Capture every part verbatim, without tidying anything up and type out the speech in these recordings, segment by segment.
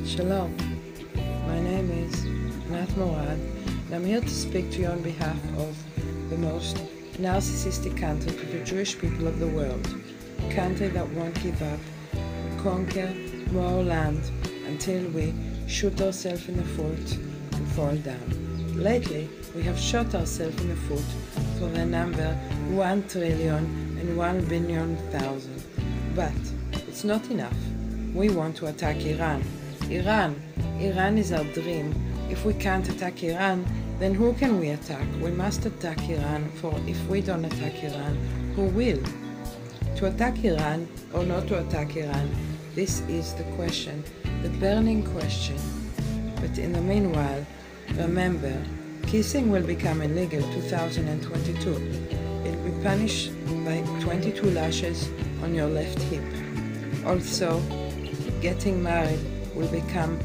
Shalom, my name is Nat Morad, and I'm here to speak to you on behalf of the most narcissistic country to the Jewish people of the world, a country that won't give up, conquer more land until we shoot ourselves in the foot and fall down. Lately, we have shot ourselves in the foot for the number one trillion and one billion thousand. But it's not enough. We want to attack Iran. Iran. Iran is our dream. If we can't attack Iran, then who can we attack? We must attack Iran, for if we don't attack Iran, who will? To attack Iran or not to attack Iran? This is the question, the burning question. But in the meanwhile, remember, kissing will become illegal two thousand twenty-two. It will be punished by twenty-two lashes on your left hip. Also, getting married will become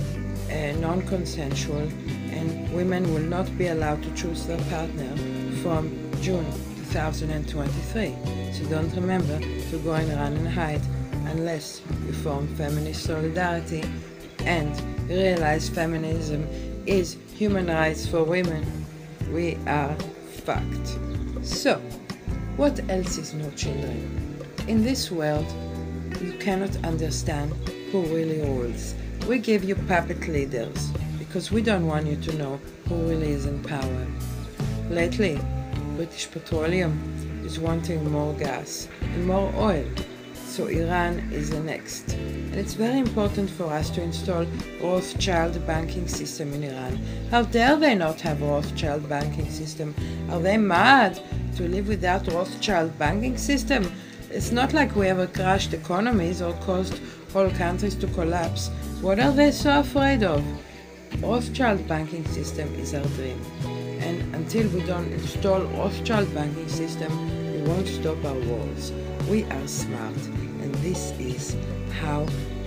uh, non-consensual, and women will not be allowed to choose their partner from June two thousand twenty-three. So don't remember to go and run and hide unless you form feminist solidarity and realize feminism is human rights for women. We are fucked. So, what else is no children? In this world, you cannot understand who really rules. We give you puppet leaders because we don't want you to know who really is in power. Lately, British Petroleum is wanting more gas and more oil, so Iran is the next. And it's very important for us to install Rothschild banking system in Iran. How dare they not have Rothschild banking system? Are they mad to live without Rothschild banking system? It's not like we ever crashed economies or caused whole countries to collapse. What are they so afraid of? Rothschild banking system is our dream. And until we don't install Rothschild banking system, we won't stop our wars. We are smart, and this is how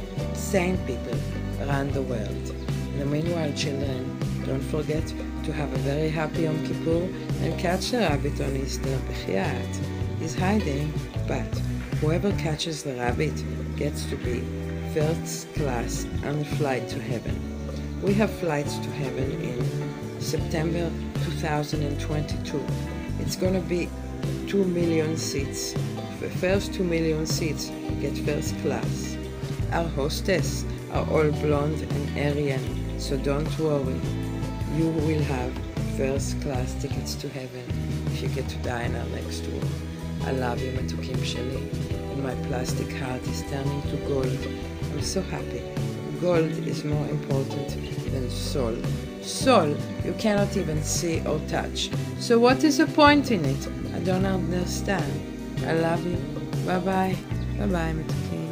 sane people run the world. In the meanwhile, children, don't forget to have a very happy Yom Kippur and catch the rabbit on Easter. B'chiyat. He's hiding, but whoever catches the rabbit gets to be first class on the flight to heaven. We have flights to heaven in September two thousand twenty-two. It's gonna be two million seats. The first two million seats get first class. Our hostesses are all blonde and Aryan, so don't worry. You will have first class tickets to heaven if you get to die in our next tour. I love you, Metukim Sheli, and my plastic heart is turning to gold. I'm so happy. Gold is more important than soul. Soul you cannot even see or touch. So what is the point in it? I don't understand. I love you. Bye bye. Bye bye, Metukim.